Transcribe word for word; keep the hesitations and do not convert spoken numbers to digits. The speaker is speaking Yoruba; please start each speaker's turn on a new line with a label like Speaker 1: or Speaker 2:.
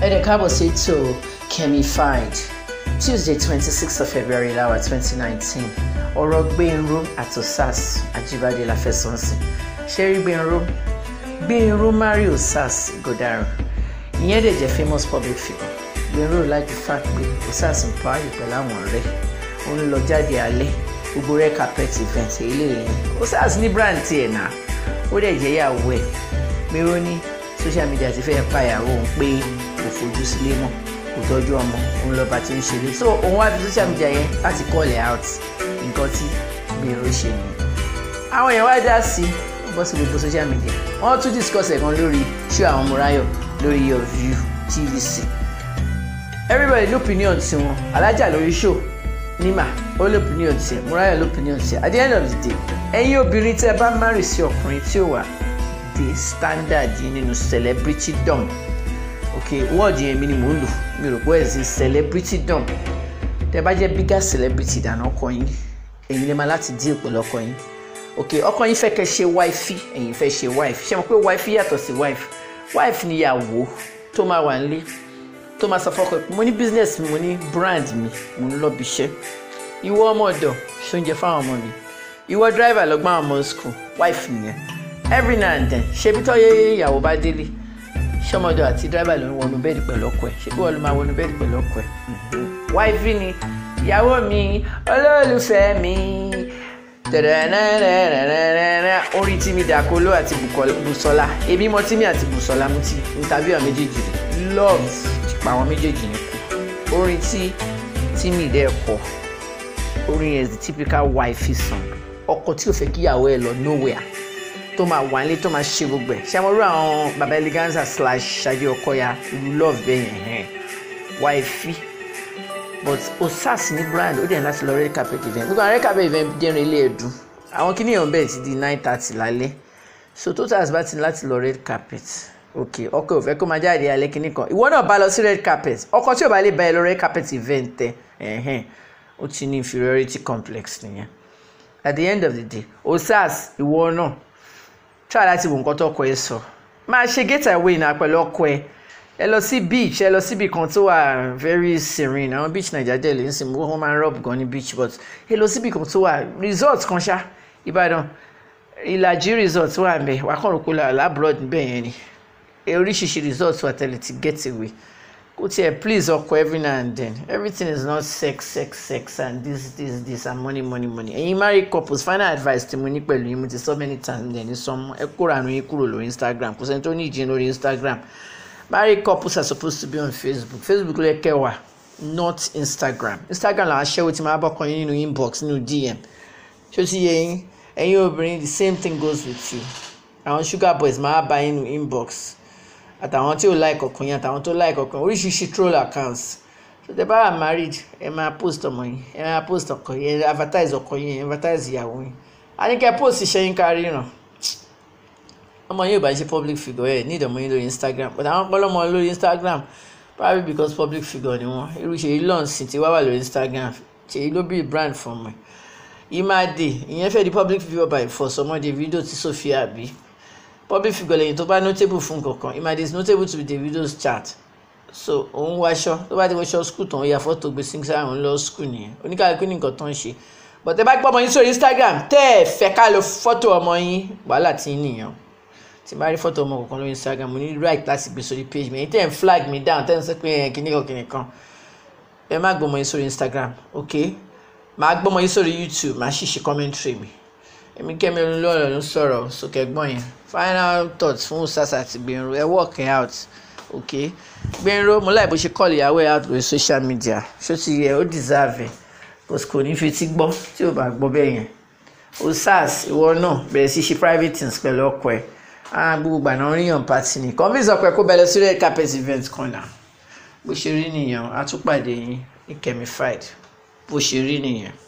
Speaker 1: Ede káàbọ̀ sí ètò Kemified Tuesday twenty-sixth of February láwa twenty nineteen. Ọ̀rọ̀ Gbénró àti Osas Ajíbádé la fẹ́ sọ sí. Ṣé rí Gbénró? Gbénró marry Osas Ighodaro. Ìyẹn dẹ̀ jẹ́ famous public figure. Gbénró like the fact pé Osas ń parí pẹ̀lú àwọn ọ̀rẹ́. Ó ń lọ jáde alẹ́. Gbogbo red carpet event eléyìí. Osas ní brand tiẹ̀ náà. Ó dẹ̀ jẹ́ ìyàwó ẹ̀. Gbénró ní social media ti fẹ́ pa ìyàwó òun pé kò fojú sílé mọ́, kò tọ́jú ọmọ, òun lọ́ba tí ń ṣeré. So òun wá fi social media yẹn láti call it out nǹkan tí Gbénró ṣe nìyẹn. Àwọn èèyàn wá dá sí bọ́ sí gbogbo social media. Wọ́n tún discuss ẹ̀ kan lórí show àwọn Mọ́ráyọ̀ lórí Your View T V C. Everybody ló opinion tiwọn. Alájà lórí show Nima ó ló opinion tiẹ̀, Mọ́ráyọ̀ ló opinion tiẹ̀. At the end of the day, ẹ̀yin obìnrin tẹ́ bá marry sí ọkùnrin tí ó wà the standard yìí nínú celebrity dom. Okay, word yẹn mi ni mò ń lò. Mi rò pé ẹ̀ celebrity dom. Tẹ́ bá jẹ́ bigger celebrity than ọkọ yín, ẹ̀yin lè máa láti deal pẹ̀lú ọkọ yín. Okay, ọkọ yín fẹ́ kẹ́ ṣe wifey, ẹ̀yin fẹ́ ṣe wife. Ṣé mo pé wifey yàtọ̀ sí wife? Wife ni ìyàwó tó máa wà nílé, tó máa sọ fọ́kọ pé mo ní business mi, mo ní brand mi, mo ń lọ bí iṣẹ́. Ìwọ ọmọ ọ̀dọ̀ ṣoúnjẹ fáwọn ọmọ mi. Ìwọ driver lọ gbá àwọn ọmọ school, wife nìyẹn. Every now and then ṣebí tó yẹ ìyàwó bá délé ṣọmọdọ àti driver ló ń wọnú bẹ́ẹ̀dì pẹ̀lú ọkọ ẹ̀ ṣebí wọ́n ló máa wọnú bẹ́ẹ̀dì pẹ̀lú ọkọ ẹ̀. Wáìfì ni ìyàwó mi olólùfẹ́ mi orin Timi Dakolo àti Busola èmi mọ Timi àti Busola mo ti interview àwọn méjèèjì rẹ̀ love ti pa àwọn méjèèjì ní kú orin tí Timi dẹ́ kọ orin yẹn is the typical wifey song ọkọ tí ò fẹ́ kí ìyàwó ẹ̀ lọ nowhere tó máa wà nílé tó máa ṣe gbogbo ẹ̀ ṣé mo rú àwọn Baba Eleganza slash Ṣadé Ọkọya love bẹ́ẹ̀ yẹn wifey but Osas ní brand ó dẹ̀ láti lọ red carpet event gbogbo àwọn red carpet event jẹ́rin ilé ẹ̀dùn àwọn kìnìún bẹ́ẹ̀ ti di nine thirty lálẹ́ so total bá ti láti lọ red carpet ok ọkọ ò fẹ́ kó máa jáde alẹ́ kìnìún kan ìwọ náà bá lọ sí red carpet ọkọ tí ò bá lè bá ẹ lọ red carpet event tẹ ẹ̀hẹ́n ó ti ní inferiority complex nìyẹn at the end of the day Osas ìwọ náà try láti wo nǹkan tó ọkọ ẹ sọ máa ṣe get away náà pẹ̀lú ọkọ ẹ ẹ lọ sí beach ẹ lọ síbi kan tó wà very serene àwọn beach Naija dẹ̀ lè ń sìn wọ́n máa ń rub gan ní beach but ẹ lọ síbi kan tó wà resort kan ṣá Ìbàdàn Ìlàjì resort wà ńbẹ̀ wà kàn rò pé labroad níbẹ̀ yẹn ni oríṣiríṣi resort wà tẹ́lẹ̀ ti get away kò tiẹ̀ please ọkọ every now and then everything is not sex sex sex and this this this and money money money ẹ̀yin married couples final advice tí mo ní pẹ̀lú yín mo ti so many times ẹ̀ ní sọmọ ẹ kóra àánú yín kúrò lórí Instagram kò sẹ́ni tó ní ìjìn lórí Instagram married couples are supposed to be on Facebook Facebook lè kẹwàá not Instagram Instagram làwọn aṣẹ́wó tí máa bọ́kàn yín nínú inbox nínú D M ṣó ti yẹ yín ẹ̀yin obìnrin the same thing goes with you àwọn sugar boys máa bá yín nínú inbox àtàwọn tí ò like ọkùnrin àtàwọn tó like ọkùnrin oríṣiríṣi troll accounts so tẹ́ bá wà married ẹ máa post ọmọ yín ẹ máa post ọkọ yín ẹ advertise ọkọ yín ẹ advertise ìyàwó yín a ní kẹ́ post iṣẹ́ yín kárí ràn ọmọ yín ò bá ṣe public figure ẹ ní ìdọ̀mọ́ yín lórí Instagram but àwọn ọpọlọmọ lórí Instagram probably because public figure ni wọ́n irú ṣe lọ́ọ̀sì tí wá wà lórí Instagram ṣe ló bí brand fún ọmọ Imade ìyẹn fẹ́ di public figure by force ọmọdé fídíò tí Sophia bí public figure lẹ́yìn tó bá notable fún kankan Imade is notable to be Davido's chat so òun wáṣọ tó bá ti wáṣọ school tán ó ya fọ́tò gbé sí àwọn lọ school nìyẹn oníkàlùkù ní nǹkan tó ń ṣe but ẹ bá gbọ́ ọmọ yín sórí Instagram tẹ́ ẹ fẹ́ ká lo fọ́tò ọmọ yín wàhálà tí ń nìyẹn tí bá rí fọ́tò ọmọ kankan lórí Instagram mo ní right láti gbé sórí page mi ẹ̀yin tẹ́ ẹ̀ ń flag me down tẹ́ ẹ̀ ń sọ pé kìnìkan kìnìkan ẹ má gbọ́ ọmọ yín sórí Instagram ok màá gbọ́ ọmọ yín sórí YouTube màá ṣìṣe commentary mi èmi Kẹ́mi Olúnlọ́yọ̀ ló ń sọ̀rọ̀ sókè ẹ̀gbọ́n yẹn final thoughts fún Osas àti Gbénró ẹ work it out okay Gbénró mo láì bó ṣe call ìyàwó ẹ out lórí social media ṣó ti yẹ ó deserve ẹ kò ní fi tí gbọ́ tí ò bá gbọ́ bẹ́ẹ̀ yẹn Osas ìwọ náà bẹ̀rẹ̀ sí ṣe private things pẹ̀lú ọkọ ẹ ah gbogbo gbà náà ríyàn party ni convince ọkọ ẹ kó bẹ̀rẹ̀ sí red carpet event kan náà bó ṣe rí nìyẹn àtúpàdé yín ní Kemified bó ṣe rí nìyẹn.